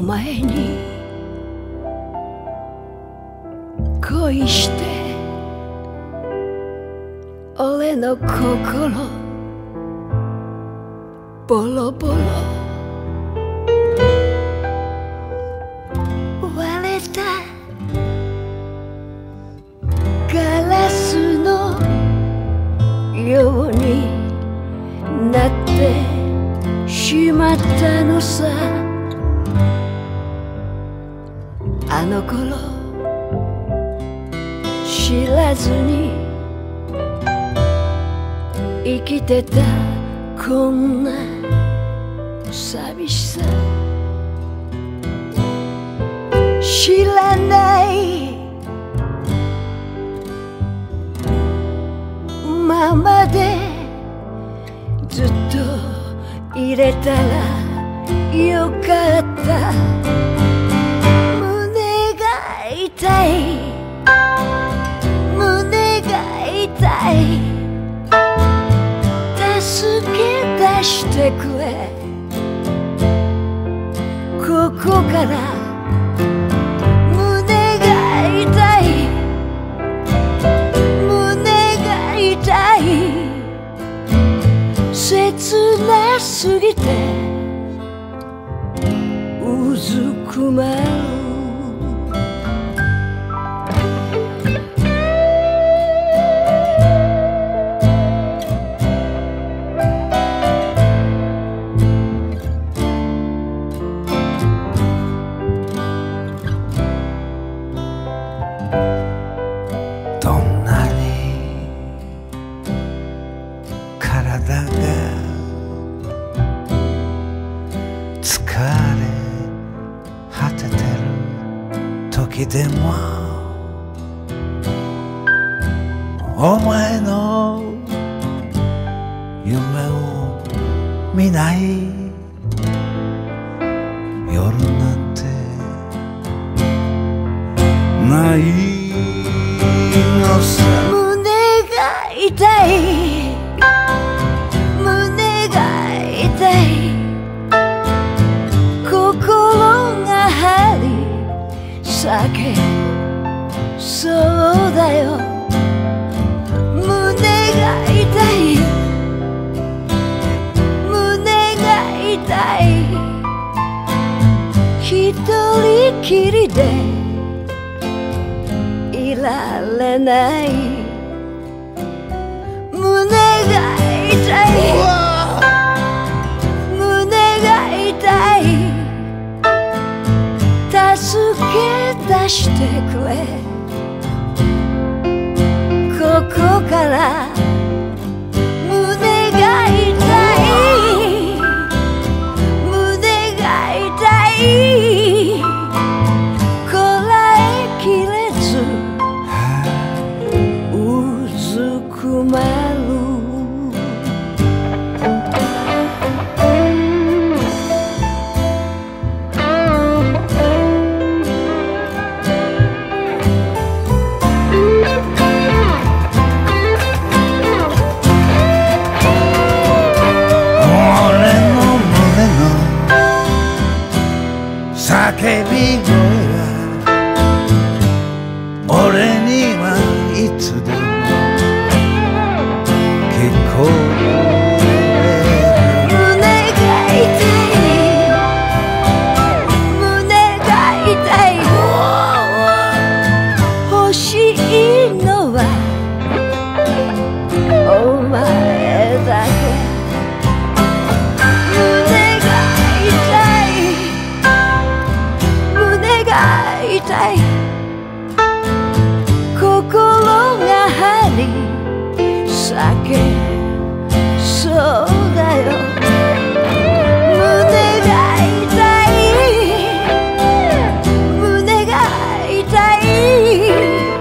前に恋して俺の心ボロボロ割れたガラスのようになってしまったのさ。あの頃知らずに生きてたこんな寂しさ知らないままでずっと入れたらよかった。胸が痛い胸が痛い助け出してくれ。ここから胸が痛い胸が痛い切なすぎてうずくまる。 どんなに体が疲れ果ててる時でもお前の夢を見ない夜なんてないのさ。 胸が痛い胸が痛い心が張り裂けそうだよ。胸が痛い胸が痛い一人きりでいられない胸が痛い胸が痛い助け出してくれ。ここから胸が痛い胸が痛いこらえきれずうずくまる。 叫び声が俺にはいつでも聞こえる。 胸が痛い胸が痛い欲しいのはお前だけ。痛い心が張り裂けそうだよ。胸が痛い胸が痛い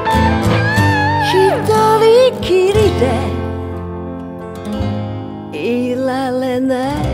一人きりでいられない。